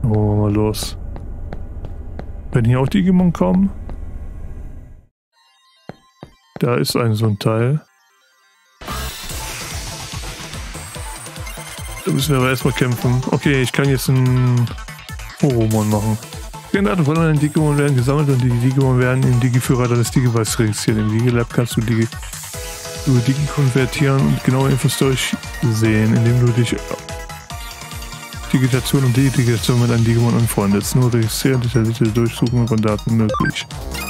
Oh, mal los. Wenn hier auch Digimon kommen. Da ist so ein Teil. Da müssen wir aber erstmal kämpfen. Okay, ich kann jetzt einen Horomon machen. Daten von anderen Digimon werden gesammelt und die Digimon werden im Digiführer deines Digivice registriert. Im Digilab kannst du Digi konvertieren und genaue Infos durchsehen, indem du dich Digitation und Digitation mit einem Digimon anfreundest. Nur registrieren, detaillierte Durchsuchung von Daten möglich.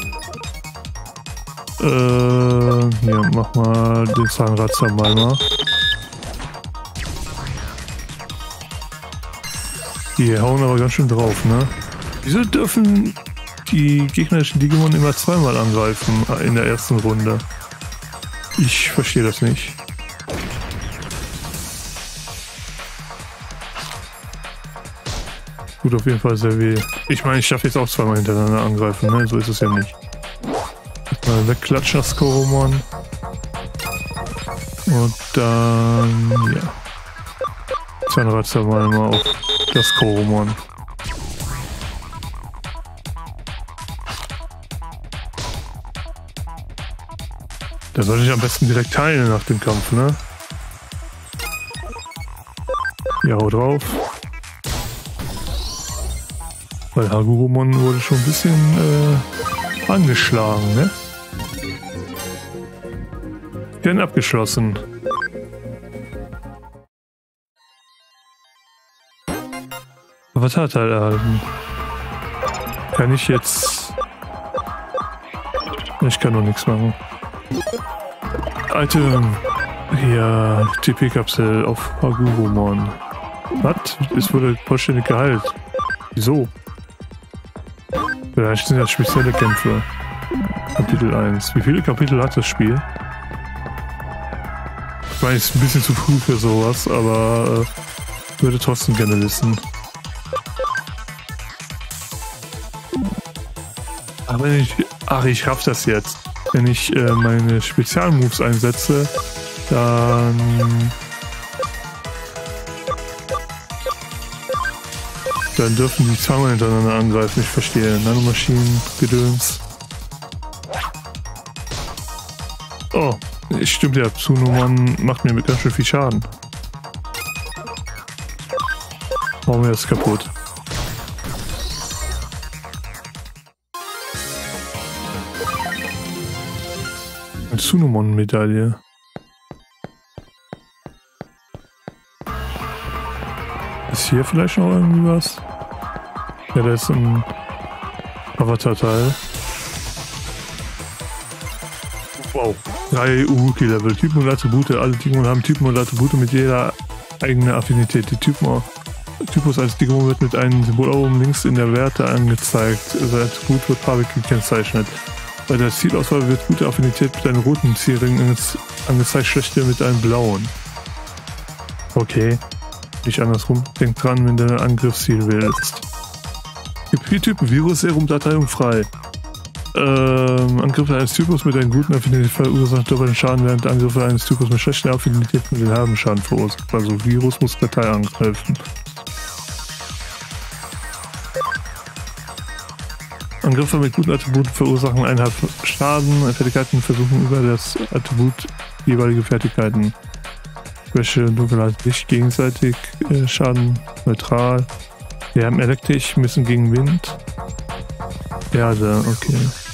Hier, mach mal den Zahnrad-Zermalmer. Die hauen aber ganz schön drauf, ne? Wieso dürfen die gegnerischen Digimon immer zweimal angreifen in der ersten Runde? Ich verstehe das nicht. Tut auf jeden Fall sehr weh. Ich meine, ich darf jetzt auch zweimal hintereinander angreifen, ne? So ist es ja nicht. Mal wegklatschen, das Koromon. Und dann, ja. Zahnratzer mal auf das Koromon. Da sollte ich am besten direkt heilen nach dem Kampf, ne? Ja, hau drauf. Weil Hagurumon wurde schon ein bisschen angeschlagen, ne? Werden abgeschlossen. Was hat er erhalten? Kann ich jetzt... Ich kann noch nichts machen. Item. Ja, TP-Kapsel auf Hagurumon. Was? Es wurde vollständig geheilt. Wieso? Vielleicht sind das spezielle Kämpfe. Kapitel 1. Wie viele Kapitel hat das Spiel? Ich meine, es ist ein bisschen zu früh für sowas, aber würde trotzdem gerne wissen. Aber wenn ich... Ach, ich raff das jetzt. Wenn ich meine Spezialmoves einsetze, dann dürfen die zweimal hintereinander angreifen. Ich verstehe. Nanomaschinen, Gedöns. Oh, stimmt ja. Tsunomon macht mir mit ganz schön viel Schaden. Machen wir das kaputt. Eine Tsunomon-Medaille. Ist hier vielleicht noch irgendwie was? Ja, da ist ein Avatar-Teil. Wow. 3 Uruki-Level. Typen und Attribute. Alle Digimon haben Typen und Attribute mit jeder eigene Affinität. Der Typus als Digimon wird mit einem Symbol oben links in der Werte angezeigt. Sein Attribut wird farbig gekennzeichnet. Bei der Zielauswahl wird gute Affinität mit einem roten Zielring angezeigt, schlechte mit einem blauen. Okay. Nicht andersrum. Denk dran, wenn du ein Angriffsziel wählst. Typen Virus Serum Dateiung frei. Angriffe eines Typus mit einem guten Affinität verursachen doppelten Schaden, während Angriffe eines Typus mit schlechten Affinität mit den halben Schaden verursachen. Also Virus muss Datei angreifen. Angriffe mit guten Attributen verursachen 1,5 Schaden. Fertigkeiten versuchen über das Attribut jeweilige Fertigkeiten. Schwäche und Dunkelheit nicht gegenseitig Schaden neutral. Wir haben elektrisch, müssen gegen Wind. Erde, okay.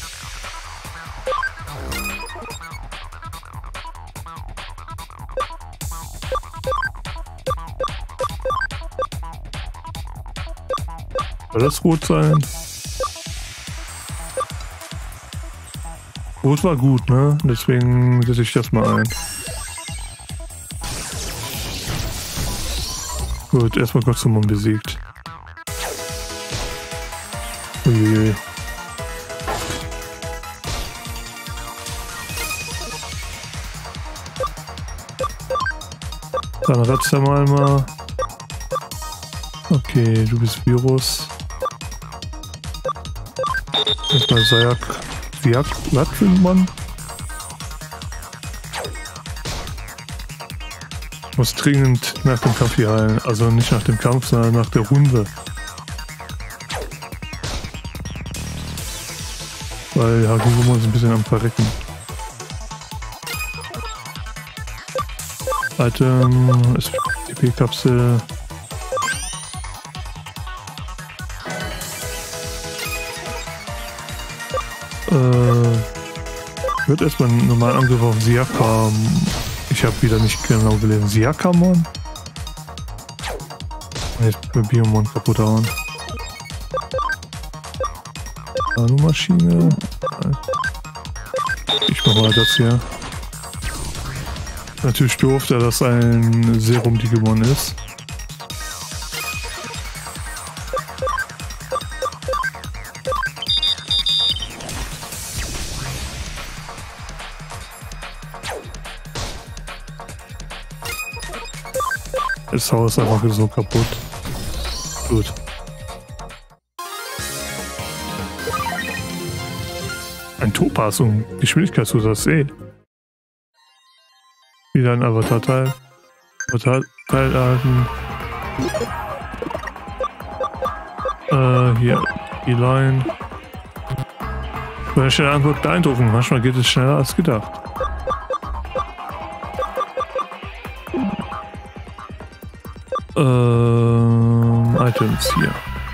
Soll das rot sein? Rot war gut, ne? Deswegen setze ich das mal ein. Gut, erstmal Gotsumon besiegt. Uiuiui. Dann ratzt er mal. Okay, du bist Virus. Erstmal Sayak. Was für ein Mann? Muss dringend nach dem Kampf hier heilen. Also nicht nach dem Kampf, sondern nach der Runde. Weil Hagugumon ist ein bisschen am Verrecken. Item, SCP-Kapsel. Wird erstmal einen normalen Angriff auf Siaka. Ich habe wieder nicht genau gelesen. Siakamon? Jetzt für Biomon kaputt hauen. Nanomaschine. Ich mach mal das hier. Natürlich doof, da das ein Serum-Digimon ist. Das Haus ist einfach so kaputt. Gut. Ein Topaz und Geschwindigkeitszusatz Wieder ein Avatar-Teil. Avatar-Teil erhalten. Hier, die Line. Eine schnelle Antwort beeindruckend. Manchmal geht es schneller als gedacht. Items hier.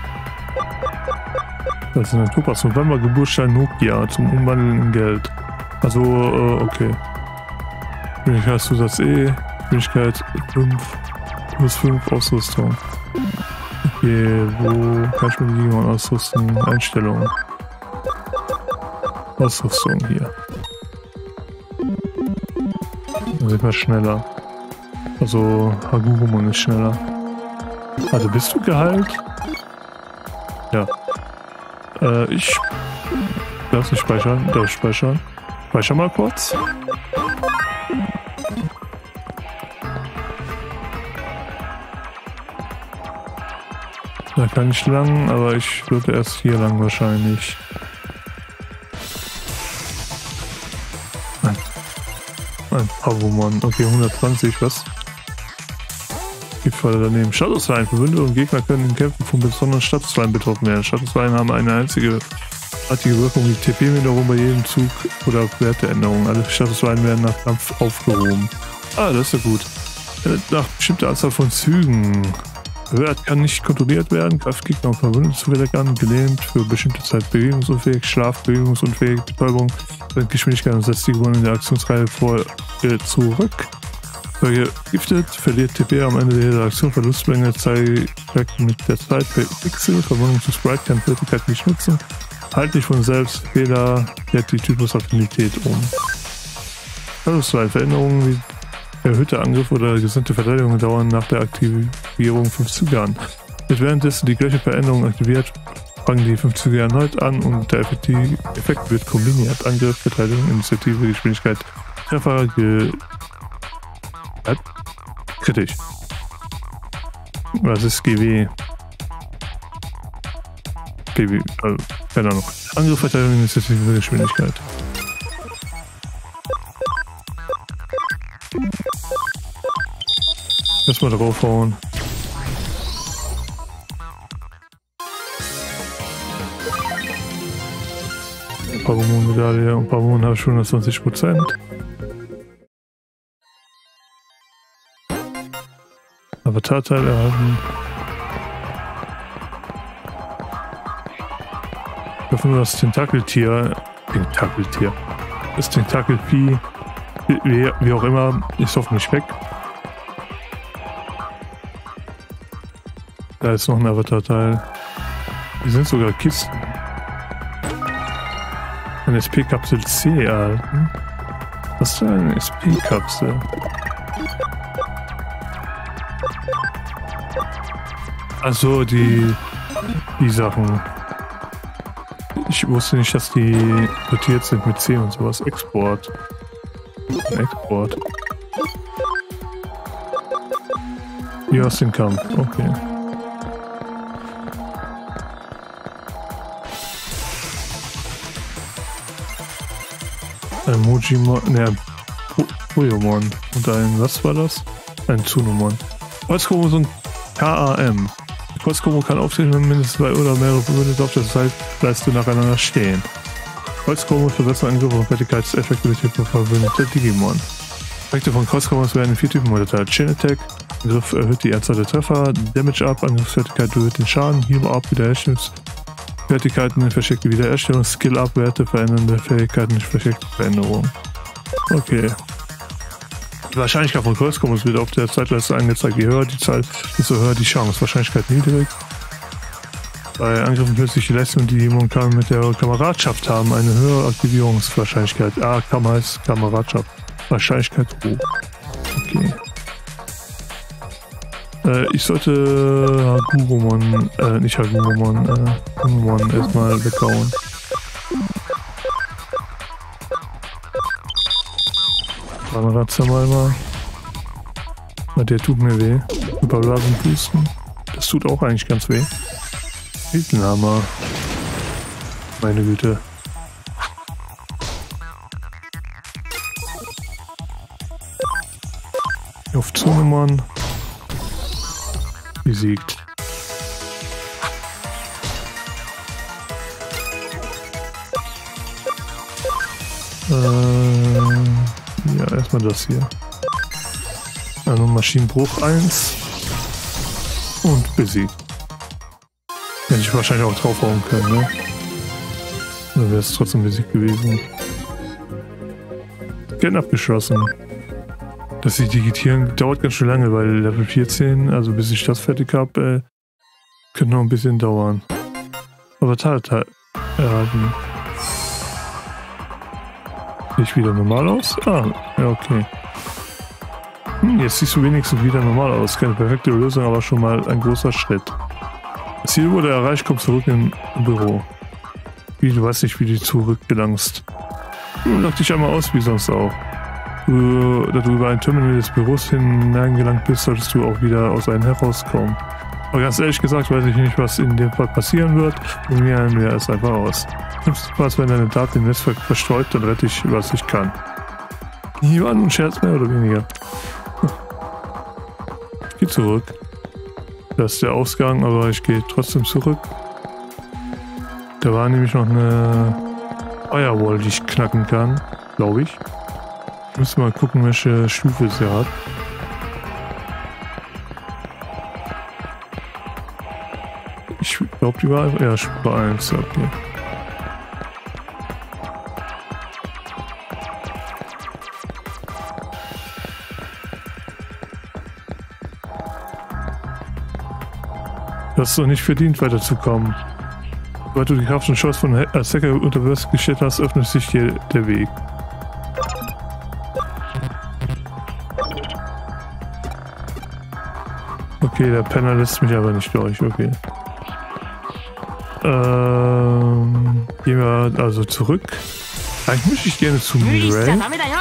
Das ist ein Topaz. November Geburtsstein Nokia zum Umwandeln in Geld. Also, okay. Geschwindigkeitszusatz Geschwindigkeit 5 plus 5 Ausrüstung. Okay, wo kann ich mir die Digimon ausrüsten? Einstellungen. Ausrüstung hier. Dann wird man schneller. Also Hagugumon ist schneller. Also bist du geheilt? Ja. Ich darf nicht speichern. Darf ich speichern? Speicher mal kurz. Da kann ich lang, aber ich würde erst hier lang wahrscheinlich. Ein Pavomon. Okay, 120, was? Gibt Vorder daneben. Statusreihen. Verbündete und Gegner können in Kämpfen von besonderen Statusreihen betroffen werden. Statusreihen haben eine einzige Wirkung, die TP-Minderung bei jedem Zug oder Werteänderung. Alle Statusreihen werden nach Kampf aufgehoben. Ah, das ist ja gut. Nach bestimmter Anzahl von Zügen. Wert kann nicht kontrolliert werden. Greift Gegner und Verbündete zufällig an. Gelähmt für bestimmte Zeit bewegungsunfähig. Schlaf bewegungsunfähig. Betäubung. Geschwindigkeit und setzt die in der Aktionsreihe vor zurück. Vergiftet, verliert TP am Ende der Aktion, Verlustmenge zeigt mit der Zeit per Pixel, Verwandlung zu Sprite kann Fertigkeit nicht nutzen, halt nicht von selbst, Fehler, kehrt die Typusaffinität um. Verlustreihen, wie erhöhter Angriff oder gesamte Verteidigung dauern nach der Aktivierung 5 Züge an. Wird währenddessen die gleiche Veränderung aktiviert, fangen die 5 Züge erneut an und der Effekt wird kombiniert. Angriff, Verteidigung, Initiative, Geschwindigkeit, Treffer, kritisch. Was ist GW? GW, keine Ahnung. Angriff, Verteidigung, Initiative, Geschwindigkeit. Erstmal draufhauen. Pavomon-Medaille und Pavomon habe ich schon 20%. Avatar-Teil erhalten. Ich hoffe nur, das Tentakeltier. Das Tentakelvieh, wie auch immer, ist hoffentlich weg. Da ist noch ein Avatar-Teil. Hier sind sogar Kisten. Eine SP-Kapsel C erhalten. Was ist denn eine SP-Kapsel? Also die Sachen. Ich wusste nicht, dass die dotiert sind mit C und sowas. Export. Export. Hier aus dem Kampf. Okay. Ein Mojimon, ne, Poyomon. Und ein, was war das? Ein Tsunomon. Kreuzchromosom KAM. Kreuzchromo kann auftreten, wenn mindestens 2 oder mehrere Verbündete auf der Seitleiste nacheinander stehen. Kreuzkombos verbessern Angriff und Fertigkeitseffektivität für verbündete Digimon. Effekte von Kreuzkombos werden in 4 Typen unterteilt. Chain Attack, Angriff erhöht die Anzahl der Treffer, Damage Up, Angriffsfertigkeit erhöht den Schaden, Heal Up, Wiederherstellungsfertigkeiten, versteckte Wiederherstellung, Skill Up, Werte, verändernde Fähigkeiten, versteckte Veränderung. Okay. Die Wahrscheinlichkeit von Kreuzkombos wird auf der Zeitleiste angezeigt. Je höher die Zahl, desto höher die Chance. Wahrscheinlichkeit niedrig. Bei Angriffen plötzlich die Leistung, die jemand mit der Kameradschaft haben, eine höhere Aktivierungswahrscheinlichkeit. Kam heißt Kameradschaft. Wahrscheinlichkeit hoch. Okay. Ich sollte Hagurumon, nicht Hagurumon, Hagurumon erstmal weghauen. Kameradschaft mal. Der tut mir weh. Überblasen pusten. Das tut auch eigentlich ganz weh. Riesenhammer. Meine Güte. Auf Zunemann. Besiegt. Ja, erstmal das hier. Also Maschinenbruch 1. Und besiegt. Hätte ich wahrscheinlich auch draufhauen können, ne? Dann wäre es trotzdem besiegt gewesen. Scan abgeschlossen. Das sich digitieren dauert ganz schön lange, weil Level 14, also bis ich das fertig habe, könnte noch ein bisschen dauern. Aber Tat erhalten. Sehe ich wieder normal aus? Ah, ja, okay. Jetzt siehst du wenigstens wieder normal aus. Keine perfekte Lösung, aber schon mal ein großer Schritt. Das Ziel wurde erreicht, komm zurück im Büro. Wie, du weißt nicht, wie du zurückgelangst. Log dich einmal aus, wie sonst auch. Da du über ein Terminal des Büros hineingelangt bist, solltest du auch wieder aus einem herauskommen. Aber ganz ehrlich gesagt, weiß ich nicht, was in dem Fall passieren wird. Probieren wir es einfach aus. Schlimmstenfalls, wenn deine Daten im Netzwerk verstreut, dann rette ich, was ich kann. Hier war ein Scherz, mehr oder weniger. Ich gehe zurück. Das ist der Ausgang, aber ich gehe trotzdem zurück. Da war nämlich noch eine Firewall, die ich knacken kann, glaube ich. Ich muss mal gucken, welche Stufe sie hat. Ich glaube, die war ja Stufe 1, okay. Du hast es doch nicht verdient, weiterzukommen. Weil du die Kraft und Chance von Hacker unter Beweis gestellt hast, öffnet sich dir der Weg. Okay, der Penner lässt mich aber nicht durch, okay. Gehen wir also zurück. Eigentlich möchte ich gerne zu Mirai,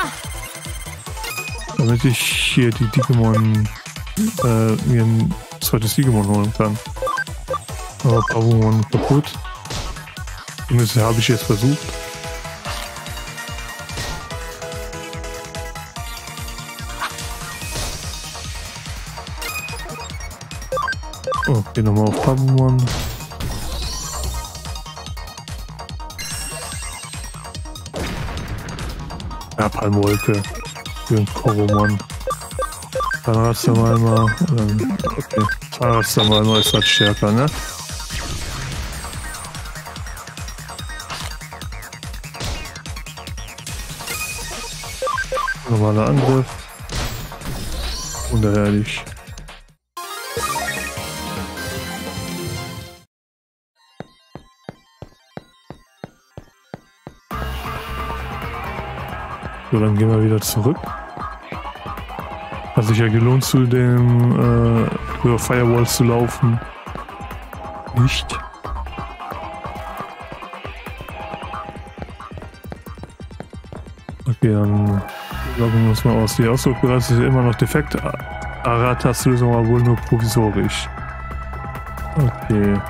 damit ich hier die Digimon, mir ein zweites Digimon holen kann. Aber Pavumon kaputt. Und das habe ich jetzt versucht. Okay, nochmal auf Pavumon. Ja, Palmwolke. Für den Koromon. Zahnraster-Malma. Okay. Zahnraster-Malma ist halt stärker, ne? Normaler Angriff. Unerhörlich. So, dann gehen wir wieder zurück. Hat sich ja gelohnt, zu dem über Firewalls zu laufen. Nicht. Okay, dann loggen wir uns mal aus. Die Ausdruckbereits ist ja immer noch defekt. Aratas-Lösung aber wohl nur provisorisch. Okay.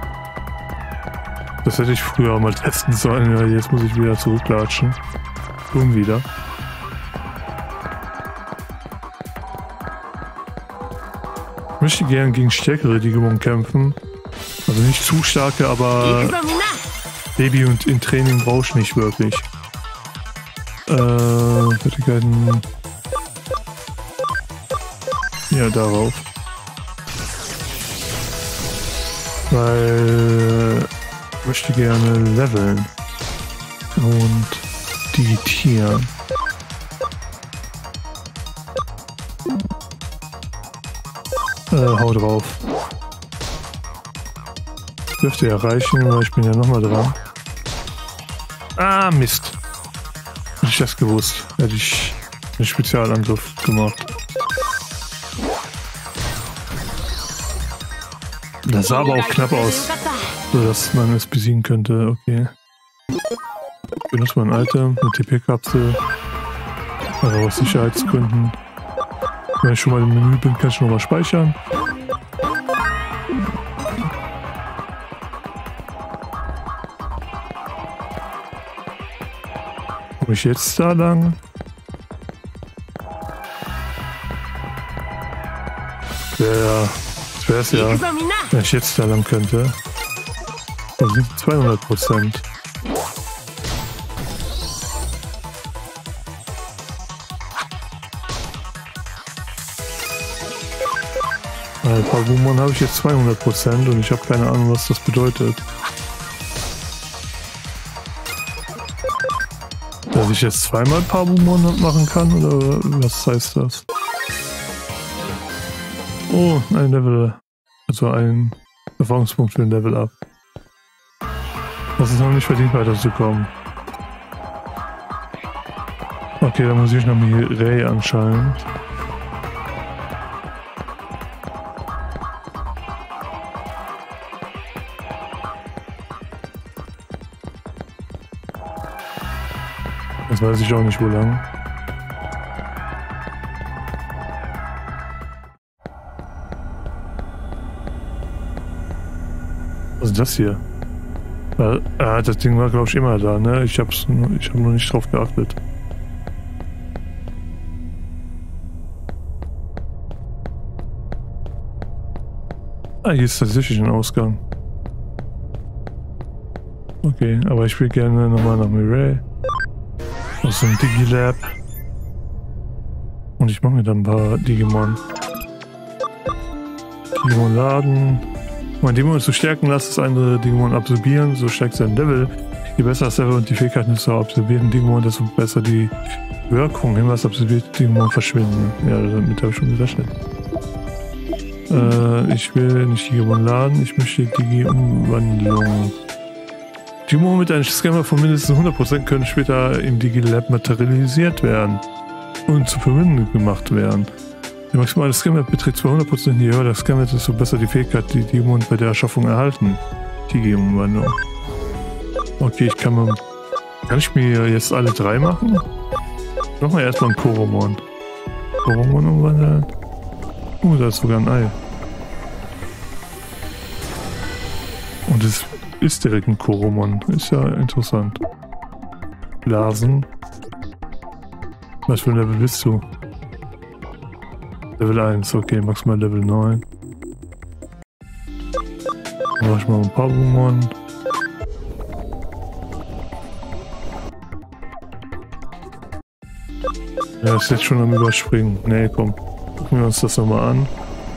Das hätte ich früher mal testen sollen, ja, jetzt muss ich wieder zurücklatschen. Schon wieder. Ich möchte gerne gegen stärkere Digimon kämpfen. Also nicht zu starke, aber Baby und in Training brauchst du nicht wirklich. Fertigkeiten. Ja, darauf. Weil ich möchte gerne leveln und digitieren. Hau drauf. Dürfte erreichen, weil ich bin ja nochmal dran. Ah, Mist. Hätte ich das gewusst, hätte ich einen Spezialangriff gemacht. Das sah aber auch knapp aus, sodass man es besiegen könnte. Okay. Benutzt man ein Item, eine TP-Kapsel. Aber aus Sicherheitsgründen. Wenn ich schon mal im Menü bin, kann ich noch mal speichern. Komme ich jetzt da lang? Das wäre es ja, wenn ich jetzt da lang könnte. Das sind 200%. Bei Pabumon habe ich jetzt 200% und ich habe keine Ahnung, was das bedeutet. Dass ich jetzt zweimal Pabumon machen kann, oder was heißt das? Oh, ein Level, also ein Erfahrungspunkt für ein Level Up. Das ist noch nicht verdient, weiterzukommen. Okay, dann muss ich noch Mireille anscheinend. Das weiß ich auch nicht, wo lang. Was ist das hier? Das Ding war, glaube ich, immer da, ne? Ich hab noch nicht drauf geachtet. Ah, hier ist tatsächlich ein Ausgang. Okay, aber ich will gerne nochmal nach Mireille. Aus dem Digilab. Und ich mache mir dann ein paar Digimon. Digimon laden. Wenn Digimon zu stärken lässt, das andere Digimon absorbieren, so steigt sein Level. Je besser das Level und die Fähigkeiten des absorbierten Digimon, desto besser die Wirkung, hin was absorbierte Digimon verschwinden. Ja, damit habe ich schon gerechnet. Ich will nicht Digimon laden, ich möchte Digi-Umwandlung. Digimon mit einem Scanner von mindestens 100% können später im Digilab materialisiert werden und zu Verbündeten gemacht werden. Der maximale Scanner beträgt 200%, je höher der Scanner, desto besser die Fähigkeit, die Digimon bei der Erschaffung erhalten. Digi-Umwandlung. Okay, kann ich mir jetzt alle drei machen? Machen wir erstmal einen Koromon. Koromon umwandeln. Da ist sogar ein Ei. Und es ist direkt ein Koromon. Ist ja interessant. Blasen. Was für ein Level bist du? Level 1, okay, maximal Level 9. Dann mach ich mal ein Pabumon. Ja, ist jetzt schon am Überspringen. Nee, komm. Gucken wir uns das nochmal an.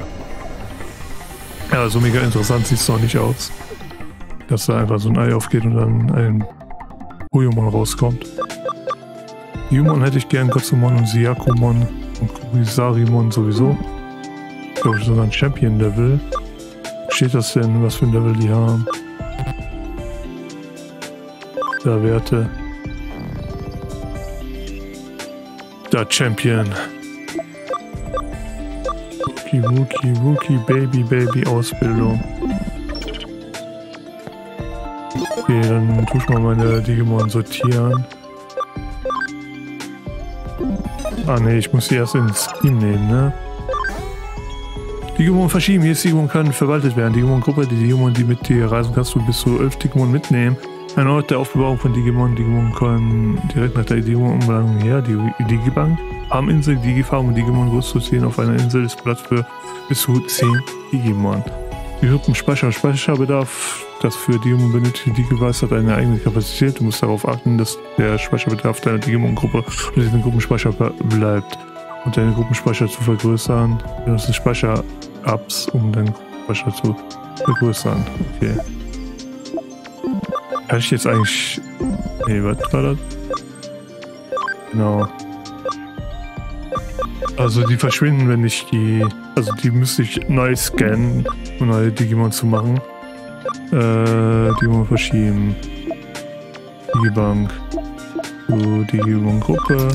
Ja, so mega interessant sieht es noch nicht aus. Dass da einfach so ein Ei aufgeht und dann ein Huyumon rauskommt. Yumon hätte ich gern, Gotsumon und Siakumon und Kurisarimon sowieso. Ich glaube, sogar ein Champion-Level. Steht das denn, was für ein Level die haben? Da Werte. Da Champion. Wookie, Baby, Ausbildung. Okay, dann tue ich mal meine Digimon sortieren. Ah ne, ich muss sie erst ins Team nehmen, ne? Digimon verschieben. Jedes Digimon kann verwaltet werden. Digimon-Gruppe, die Digimon, die mit dir reisen, kannst du bis zu 11 Digimon mitnehmen. Ein Ort der Aufbewahrung von Digimon. Digimon können direkt nach der Digimon-Umwandlung her. Die Digibank. Farminsel, Digifarm und Digimon groß zu ziehen. Auf einer Insel ist Platz für bis zu 10 Digimon. Die Speicherbedarf, das für Digimon benötigte Digivice hat eine eigene Kapazität. Du musst darauf achten, dass der Speicherbedarf deiner Digimon-Gruppe unter diesem Gruppenspeicher bleibt. Und deine Gruppenspeicher zu vergrößern. Du hast Speicher-Ups, um deinen Gruppenspeicher zu vergrößern. Okay. Kann ich jetzt eigentlich... Nee, was war das? Genau. Also die verschwinden, wenn ich die... Also die müsste ich neu scannen, um neue Digimon zu machen. Digimon verschieben. Digibank. Zu Digimon-Gruppe.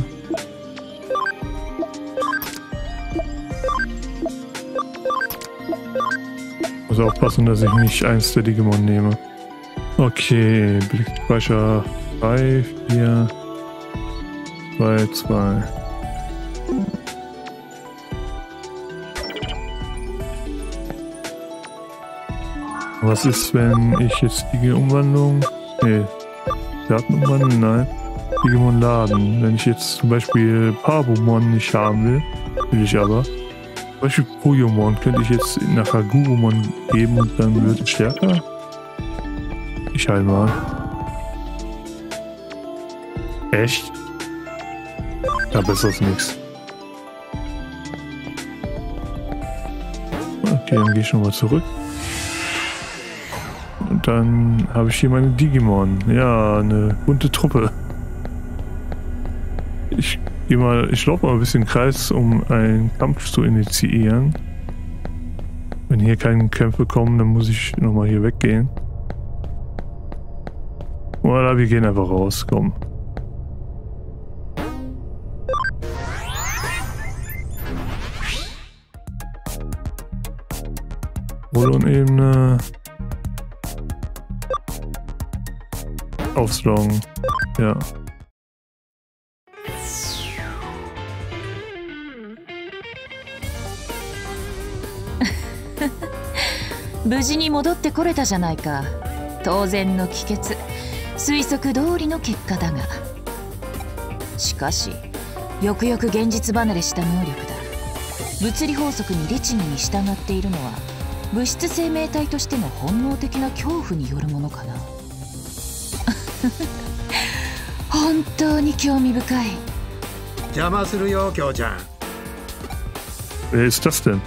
Muss aufpassen, dass ich nicht eins der Digimon nehme. Okay, Blickspeicher 3, 4, 2, 2. Was ist, wenn ich jetzt Digi-Umwandlung... Nee, Datenumwandlung? Nein. Digimon laden. Wenn ich jetzt zum Beispiel Pabumon nicht haben will, will ich aber. Zum Beispiel Poyomon könnte ich jetzt nach Agurumon geben und dann wird es stärker. Ich halt mal. Echt? Ja, besser ist nichts. Okay, dann gehe ich nochmal zurück. Und dann habe ich hier meine Digimon. Ja, eine bunte Truppe. Ich laufe mal ein bisschen im Kreis, um einen Kampf zu initiieren. Wenn hier keine Kämpfe kommen, dann muss ich nochmal hier weggehen. Oder wir gehen einfach raus, komm. Rollon-Ebene. Aufslong. Ja. 無事に戻ってこれたじゃないか。当然の帰結、推測通りの結果だが、しかしよくよく現実離れした能力だ。物理法則に律儀に従っているのは物質生命体としての本能的な恐怖によるものかな。本当に興味深い。 邪魔するよ、京ちゃん。 Wer ist das denn?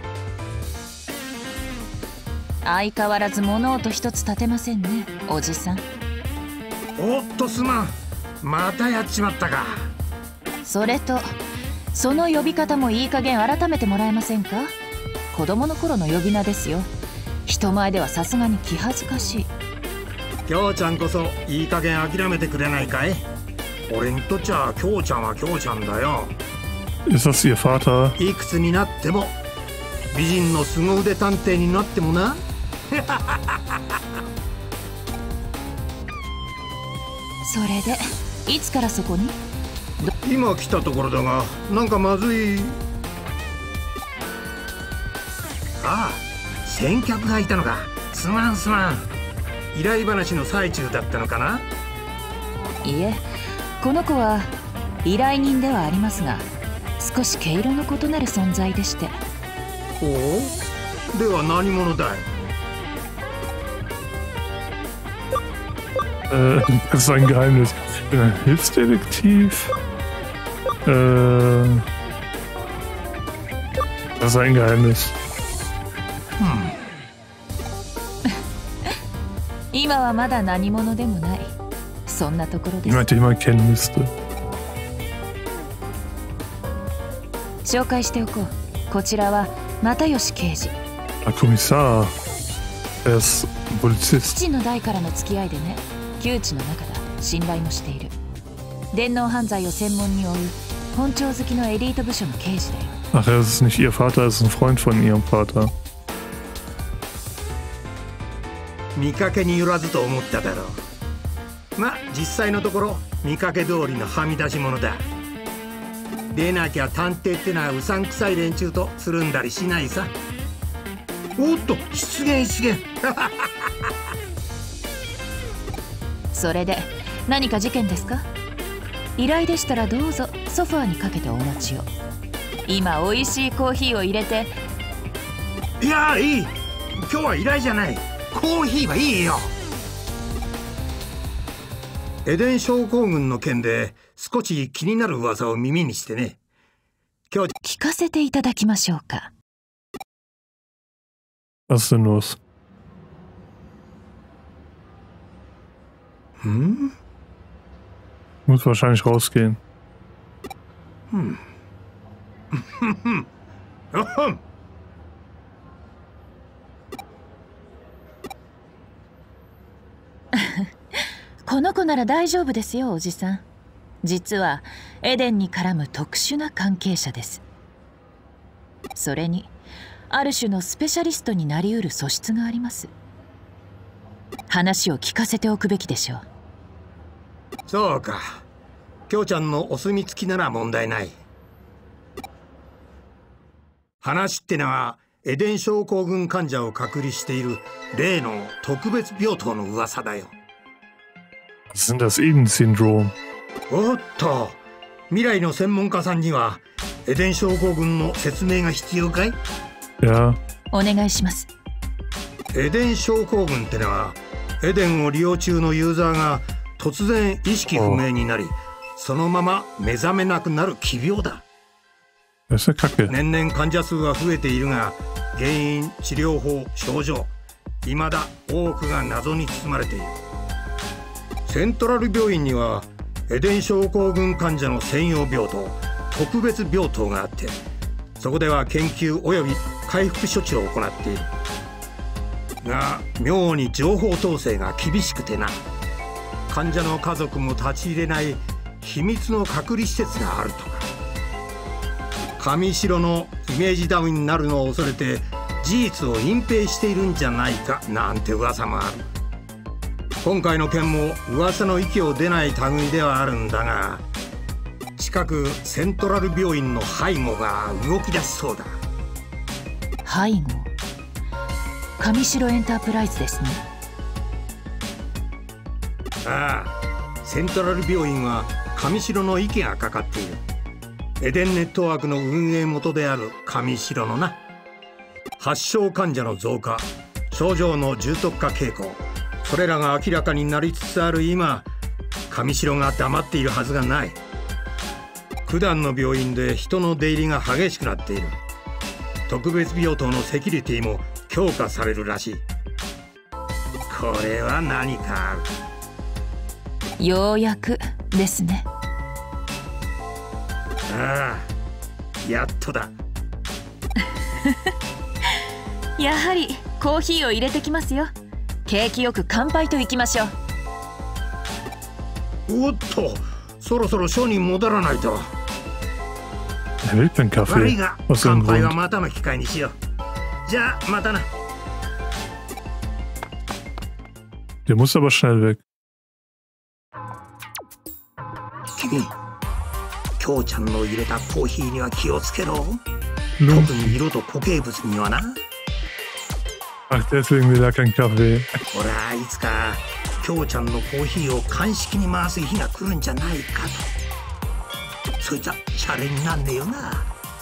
相変わらず物音一つ立てませんね、おじさん。 おっとすまん、またやっちまったか。 それとその呼び方もいい加減改めてもらえませんか。子供の頃の呼び名ですよ。人前ではさすがに気恥ずかしい。 京ちゃんこそいい加減諦めてくれないかい。俺にとっちゃ京ちゃんは京ちゃんだよ。 Ist das Ihr Vater? いくつになっても美人の凄腕探偵になってもな。 それでいつからそこに？ 今来たところだが、なんかまずい。ああ、先客がいたのか。すまんすまん。依頼話の最中だったのかな。 いえ、この子は依頼人ではありますが、少し毛色の異なる存在でして。 おお、では何者だい。 Das ist ein Geheimnis. Ich bin ein Hilfsdetektiv. Das ist ein Geheimnis. 今はまだ何者でもない。そんなところです。 Jemand, den man kennen müsste. 紹介しておこう。こちらは又吉刑事。 Ah, Kommissar. Er ist Polizist. 父の代からの付き合いでね。旧知の中だ。信頼もしている。電脳犯罪を専門に追う本庁好きのエリート部署の刑事だよ。 Ach, das ist nicht ihr Vater, das ist ein Freund von ihrem Vater. 見かけによらずと思っただろう。まあ実際のところ見かけ通りのはみ出し者だ。でなきゃ探偵ってのはうさんくさい連中とつるんだりしないさ。おっと、出現。 それで何か事件ですか？依頼でしたらどうぞソファーにかけてお待ちを。今おいしいコーヒーを入れて。 いやいい、 今日は依頼じゃない。コーヒーはいいよ。エデン症候群の件で少し気になる噂を耳にしてね。今日聞かせていただきましょうか。 Was ist denn los? Muss wahrscheinlich rausgehen. この子なら大丈夫ですよ、おじさん。実はエデンに絡む特殊な関係者です。それにある種のスペシャリストになりうる素質があります。話を聞かせておくべきでしょう。 そうか。京ちゃんのお墨付きなら問題ない。話ってのはエデン症候群患者を隔離している例の特別病棟の噂だよ。 Was ist denn das Eden-Syndrom? おっと、未来の専門家さんにはエデン症候群の説明が必要かい？ Ja. お願いします。 エデン症候群ってのはエデンを利用中のユーザーが突然意識不明になり、そのまま目覚めなくなる奇病だ。 Das ist eine Kacke. 年々患者数は増えているが、原因、治療法、症状、未だ多くが謎に包まれている。セントラル病院にはエデン症候群患者の専用病棟、特別病棟があって、そこでは研究及び回復処置を行っている。が、妙に情報統制が厳しくてな。患者の家族も立ち入れない秘密の隔離施設があるとか。上白のイメージダウンになるのを恐れて事実を隠蔽しているんじゃないかなんて噂もある。今回の件も噂の息を出ない類ではあるんだが、近くセントラル病院の背後が動き出しそうだ。 背後、上白エンタープライズですね。 ああ、セントラル病院は上白の息がかかっている。エデンネットワークの運営元である上白のな。発症患者の増加、症状の重篤化傾向、それらが明らかになりつつある今、上白が黙っているはずがない。普段の病院で人の出入りが激しくなっている。特別病棟のセキュリティも強化されるらしい。これは何かある。 ようやくですね。 ああ、やっとだ。 やはりコーヒーを入れてきますよ。景気よく乾杯といきましょう。 おっと、そろそろ署に戻らないと。 Er will keinen 悪い Kaffee. が、 Aus 乾 irgendeinem 杯は Grund. またの機会にしよう。じゃあまたな。 Der muss aber schnell weg. 君、京ちゃんの入れたコーヒーには気をつけろ。 Nun, 特に色と固形物にはな。 ach, deswegen will er keinen Kaffee. ほら、いつか京ちゃんのコーヒーを鑑識に回す日が来るんじゃないかと。そいつはシャレになんねえよな。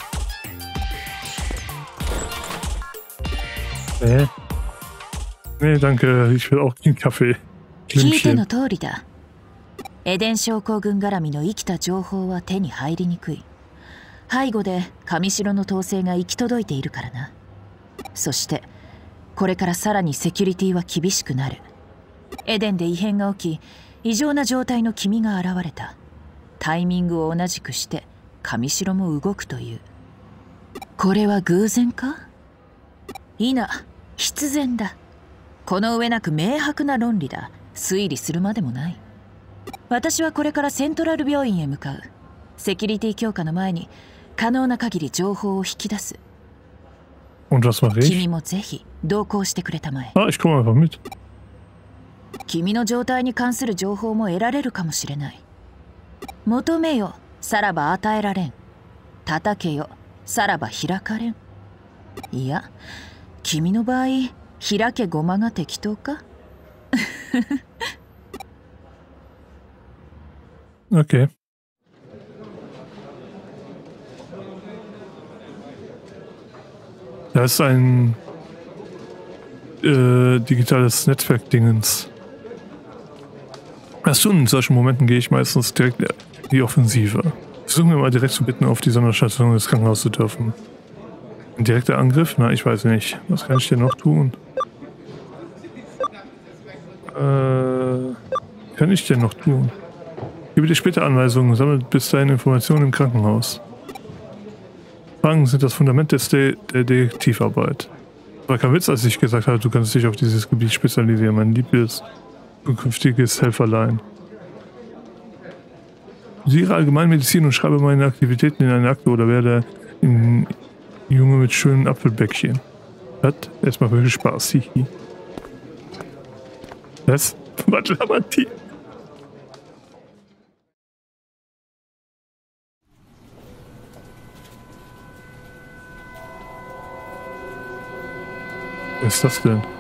Nee, danke. Ich will auch keinen Kaffee. 聞いて Klümpchen. の通りだ。エデン症候群絡みの生きた情報は手に入りにくい。背後で上白の統制が行き届いているからな。そしてこれからさらにセキュリティは厳しくなる。エデンで異変が起き、異常な状態の君が現れた。タイミングを同じくして上白も動くという。これは偶然か？いな、必然だ。この上なく明白な論理だ。推理するまでもない。私はこれからセントラル病院へ向かう。セキュリティ強化の前に可能な限り情報を引き出す。 Und was mache ich? 君もぜひ同行してくれたまえ。 Ah, ich komme einfach mit. 君の状態に関する情報も得られるかもしれない。求めよ、さらば与えられん。叩けよ、さらば開かれん。いや、君の場合、開けごまが適当か？ Okay. Da ist ein digitales Netzwerkdingens. Erst in solchen Momenten gehe ich meistens direkt in die Offensive. Versuchen wir mal direkt zu bitten, auf die Sonderstation des Krankenhauses zu dürfen. Ein direkter Angriff? Na, ich weiß nicht. Was kann ich denn noch tun? Kann ich denn noch tun? Gebe dir später Anweisungen, sammelt bis dahin Informationen im Krankenhaus. Fragen sind das Fundament der Detektivarbeit. War kein Witz, als ich gesagt habe, du kannst dich auf dieses Gebiet spezialisieren, mein liebes zukünftiges Helferlein. Studiere Allgemeinmedizin und schreibe meine Aktivitäten in eine Akte oder werde ein Junge mit schönen Apfelbäckchen. Hat erstmal wirklich Spaß. Hihi. Was? Was labert die? Was ist das denn?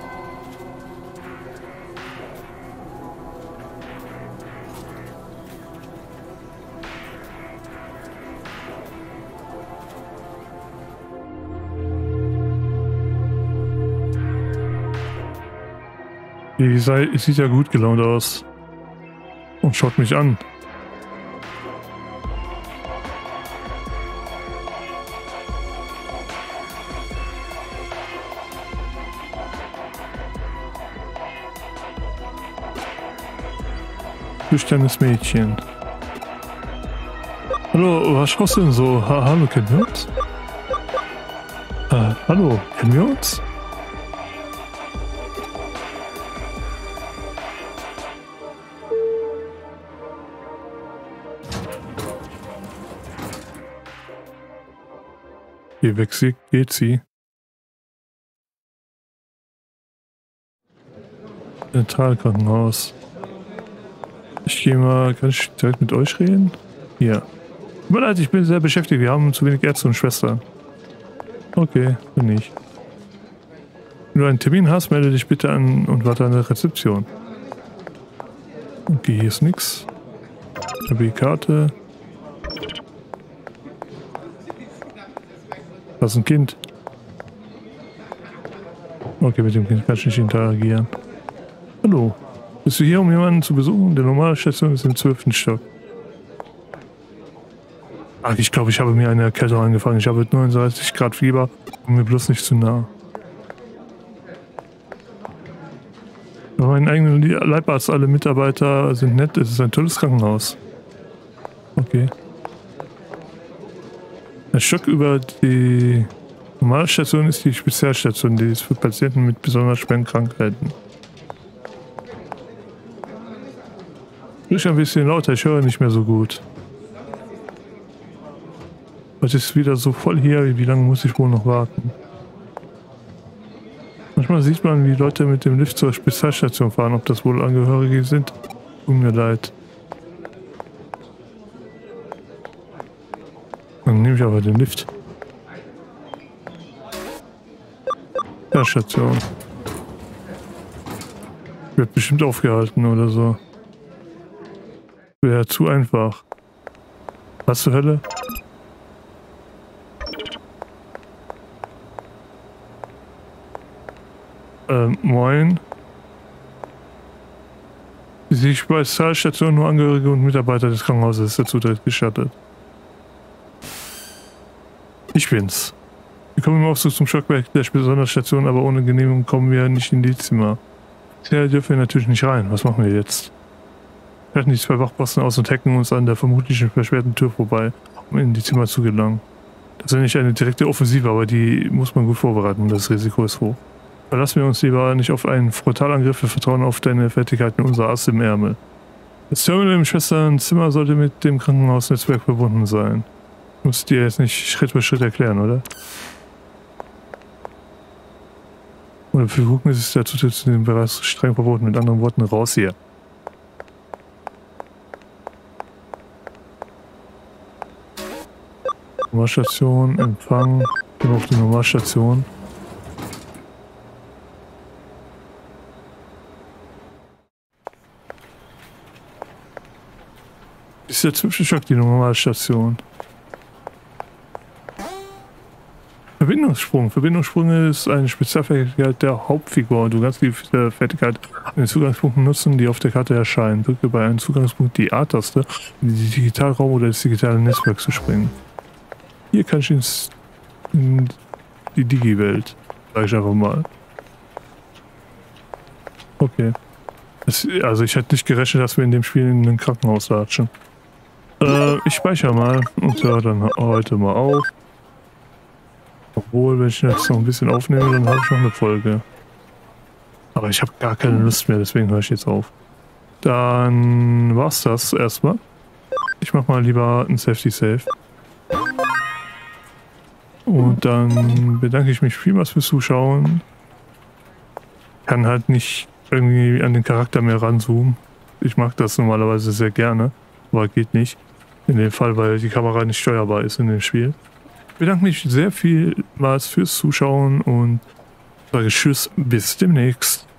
Die sieht ja gut gelaunt aus. Und schaut mich an. Schüchternes Mädchen. Hallo, was schaust du denn so? Hallo, kennen wir uns? Hallo, kennen wir uns? Hier weg sie, geht sie. Zentralkrankenhaus. Ich gehe mal, kann ich direkt mit euch reden? Ja. Tut mir leid, ich bin sehr beschäftigt, wir haben zu wenig Ärzte und Schwestern. Okay, bin ich. Wenn du einen Termin hast, melde dich bitte an und warte an der Rezeption. Okay, hier ist nix. Ich habe die Karte. Das ist ein Kind. Okay, mit dem Kind kann ich nicht interagieren. Hallo. Bist du hier, um jemanden zu besuchen? Der normale Station ist im 12. Stock. Ach, ich glaube, ich habe mir eine Erkältung angefangen. Ich habe 39 Grad Fieber. Komm mir bloß nicht zu nah. Bei meinem eigenen Leibarzt, alle Mitarbeiter sind nett. Es ist ein tolles Krankenhaus. Okay. Der Stock über die normale Station ist die Spezialstation, die ist für Patienten mit besonders schweren Krankheiten. Sprich ein bisschen lauter, ich höre nicht mehr so gut. Heute ist wieder so voll hier, wie lange muss ich wohl noch warten? Manchmal sieht man, wie Leute mit dem Lift zur Spezialstation fahren, ob das wohl Angehörige sind. Tut mir leid. Dann nehme ich aber den Lift. Ja, Station. Wird bestimmt aufgehalten oder so. Wäre zu einfach. Was zur Hölle? Moin. Die Spezialstation nur Angehörige und Mitarbeiter des Krankenhauses ist der Zutritt gestattet. Ich bin's. Wir kommen im Aufzug zum Stockwerk der Sonderstation, aber ohne Genehmigung kommen wir nicht in die Zimmer. Hier dürfen wir natürlich nicht rein. Was machen wir jetzt? Wir halten die 2 Wachposten aus und hacken uns an der vermutlich versperrten Tür vorbei, um in die Zimmer zu gelangen. Das ist nicht eine direkte Offensive, aber die muss man gut vorbereiten. Das Risiko ist hoch. Verlassen wir uns lieber nicht auf einen Frontalangriff, wir vertrauen auf deine Fertigkeiten, unser Ass im Ärmel. Das Terminal im Schwesternzimmer sollte mit dem Krankenhausnetzwerk verbunden sein. Ich muss dir jetzt nicht Schritt für Schritt erklären, oder? Oder für Gucken ist der Zutritt zu dem Bereich streng verboten. Mit anderen Worten, raus hier. Normalstation, Empfang. Gehen wir auf die Normalstation. Ist der Zwischenschock die Normalstation? Verbindungssprung. Verbindungssprung ist eine Spezialfähigkeit der Hauptfigur. Du kannst die Fertigkeit in den Zugangspunkten nutzen, die auf der Karte erscheinen. Drücke bei einem Zugangspunkt die A-Taste, um in den Digitalraum oder das digitale Netzwerk zu springen. Hier kann ich in die Digi-Welt. Sag ich einfach mal. Okay. Also ich hätte nicht gerechnet, dass wir in dem Spiel in ein Krankenhaus latschen. Ich speichere mal und höre dann heute mal auf. Obwohl, wenn ich jetzt noch ein bisschen aufnehme, dann habe ich noch eine Folge. Aber ich habe gar keine Lust mehr, deswegen höre ich jetzt auf. Dann war's das erstmal. Ich mache mal lieber ein Safety Save. Und dann bedanke ich mich vielmals fürs Zuschauen. Kann halt nicht irgendwie an den Charakter mehr ranzoomen. Ich mag das normalerweise sehr gerne, aber geht nicht. In dem Fall, weil die Kamera nicht steuerbar ist in dem Spiel. Ich bedanke mich sehr vielmals fürs Zuschauen und sage Tschüss, bis demnächst.